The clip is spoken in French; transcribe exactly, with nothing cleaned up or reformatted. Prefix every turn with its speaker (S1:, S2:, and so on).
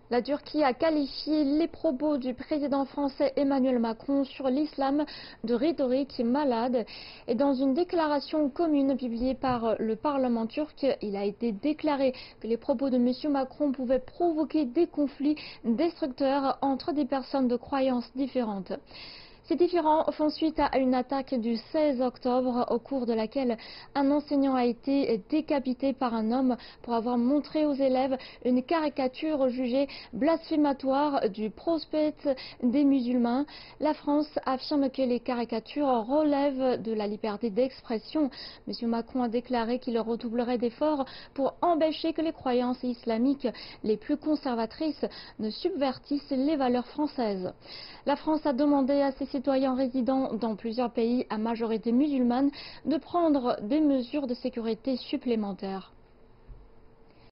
S1: La Turquie a qualifié les propos du président français Emmanuel Macron sur l'islam de rhétorique malade. Et dans une déclaration commune publiée par le Parlement turc, il a été déclaré que les propos de M. Macron pouvaient provoquer des conflits destructeurs entre des personnes de croyances différentes. Ces différends font suite à une attaque du seize octobre au cours de laquelle un enseignant a été décapité par un homme pour avoir montré aux élèves une caricature jugée blasphématoire du prophète des musulmans. La France affirme que les caricatures relèvent de la liberté d'expression. M. Macron a déclaré qu'il redoublerait d'efforts pour empêcher que les croyances islamiques les plus conservatrices ne subvertissent les valeurs françaises. La France a demandé à ses citoyens résidant dans plusieurs pays à majorité musulmane de prendre des mesures de sécurité supplémentaires.